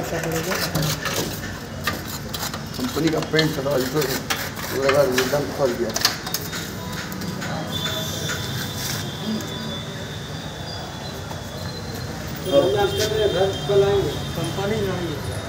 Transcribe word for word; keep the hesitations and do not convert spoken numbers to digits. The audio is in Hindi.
कंपनी का पेंट था इसको लगा एकदम फल गया। कंपनी नहीं